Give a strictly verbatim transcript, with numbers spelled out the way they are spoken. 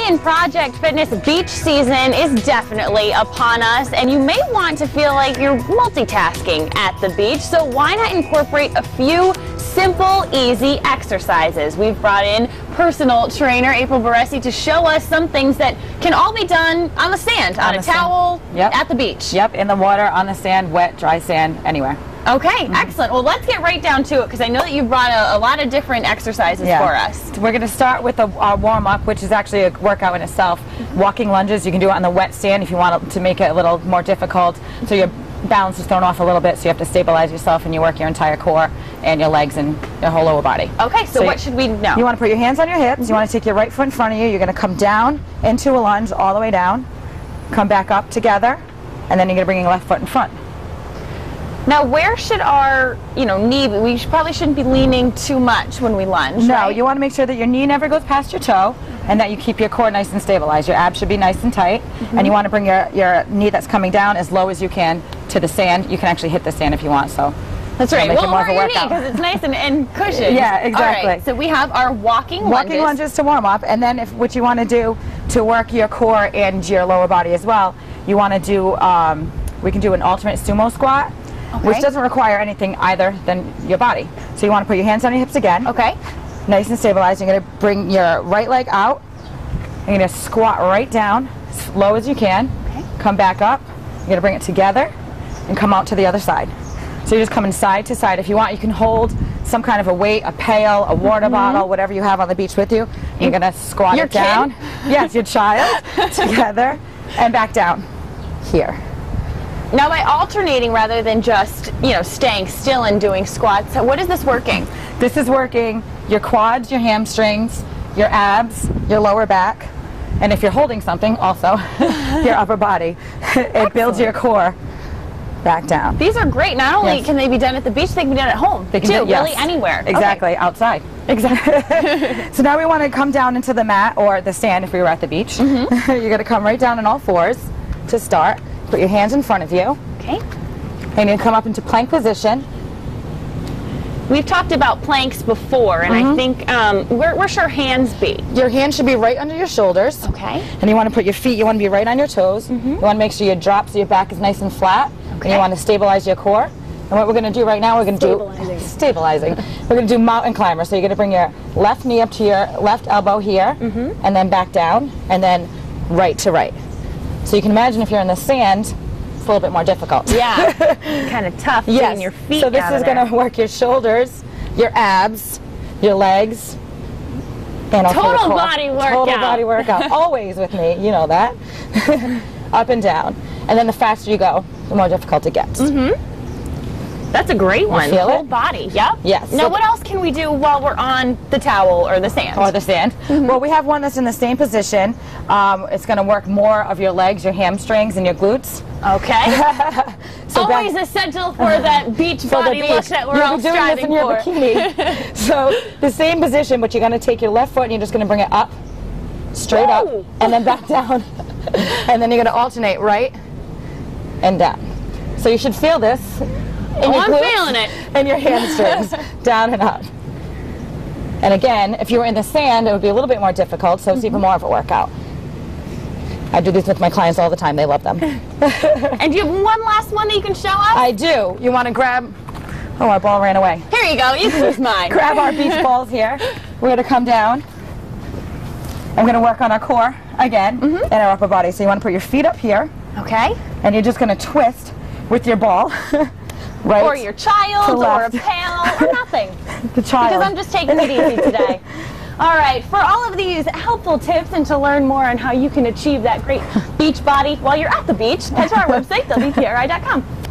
Hawaiian Project Fitness beach season is definitely upon us, and you may want to feel like you're multitasking at the beach, so why not incorporate a few simple, easy exercises? We've brought in personal trainer April Barresi to show us some things that can all be done on the sand, on, on a towel, yep. at the beach. Yep, in the water, on the sand, wet, dry sand, anywhere. Okay, mm-hmm. excellent. Well, let's get right down to it, because I know that you brought a, a lot of different exercises yeah. for us. We're going to start with a, our warm-up, which is actually a workout in itself. Mm-hmm. Walking lunges, you can do it on the wet sand if you want to make it a little more difficult, so your balance is thrown off a little bit, so you have to stabilize yourself and you work your entire core and your legs and your whole lower body. Okay, so, so what you, should we know? You want to put your hands on your hips, mm-hmm. you want to take your right foot in front of you, you're going to come down into a lunge all the way down, come back up together, and then you're going to bring your left foot in front. Now, where should our, you know, knee, we should, probably shouldn't be leaning too much when we lunge, No, right? You want to make sure that your knee never goes past your toe and that you keep your core nice and stabilized. Your abs should be nice and tight, mm-hmm. and you want to bring your, your knee that's coming down as low as you can to the sand. You can actually hit the sand if you want, so. That's right. Make Well, it more wear of a your knee workout. because it's nice and, and cushioned. Yeah, exactly. All right, so we have our walking lunges. Walking lunges to warm up, and then if what you want to do to work your core and your lower body as well, you want to do, um, we can do an alternate sumo squat. Okay. Which doesn't require anything either than your body. So you want to put your hands on your hips again. Okay. Nice and stabilized. You're going to bring your right leg out. You're going to squat right down as low as you can. Okay. Come back up. You're going to bring it together and come out to the other side. So you're just coming side to side. If you want, you can hold some kind of a weight, a pail, a water mm-hmm. bottle, whatever you have on the beach with you. You're going to squat your it down. Kid? Yes, your child. Together and back down. Here. Now, by alternating rather than just, you know, staying still and doing squats, what is this working? This is working your quads, your hamstrings, your abs, your lower back, and if you're holding something, also your upper body. It Excellent. Builds your core back down. These are great. Not only yes. can they be done at the beach, they can be done at home, they can too, do, yes. really anywhere. Exactly, okay. outside. Exactly. So now we want to come down into the mat or the sand if we were at the beach. Mm-hmm. You're going to come right down on all fours to start. Put your hands in front of you. Okay. And you come up into plank position. We've talked about planks before, and mm-hmm. I think, um, where, where should our hands be? Your hands should be right under your shoulders. Okay. And you want to put your feet, you want to be right on your toes. Mm-hmm. You want to make sure you drop so your back is nice and flat. Okay. And you want to stabilize your core. And what we're going to do right now, we're going to do stabilizing. We're going to do mountain climber. So you're going to bring your left knee up to your left elbow here, mm-hmm. and then back down, and then right to right. So you can imagine if you're in the sand, it's a little bit more difficult. Yeah, kind of tough yes. getting your feet So this out is of there. going to work your shoulders, your abs, your legs, and also total your core. body workout. Total body workout. Always with me, you know that. Up and down. And then the faster you go, the more difficult it gets. Mm-hmm. That's a great one. Feel Whole it? body. Yep. Yes. Now, so what else can we do while we're on the towel or the sand? Or the sand. Mm-hmm. Well, we have one that's in the same position. Um, it's going to work more of your legs, your hamstrings, and your glutes. Okay. So always back, essential for that beach body beach. look that we're You'll all be doing striving this in your for. bikini. So the same position, but you're going to take your left foot and you're just going to bring it up, straight Whoa. Up, and then back down. And then you're going to alternate right and down. So you should feel this. In oh, your I'm glutes feeling it. And your hamstrings, down and up. And again, if you were in the sand, it would be a little bit more difficult, so it's mm-hmm. even more of a workout. I do these with my clients all the time. They love them. And do you have one last one that you can show us? I do. You want to grab... Oh, our ball ran away. Here you go. You can use mine. Grab our beach balls here. We're going to come down. I'm going to work on our core again mm-hmm. and our upper body. So you want to put your feet up here. Okay. And you're just going to twist with your ball. Right or your child, or a pail, or nothing. The child. Because I'm just taking it easy today. All right, for all of these helpful tips and to learn more on how you can achieve that great beach body while you're at the beach, head to our website, W P R I dot com.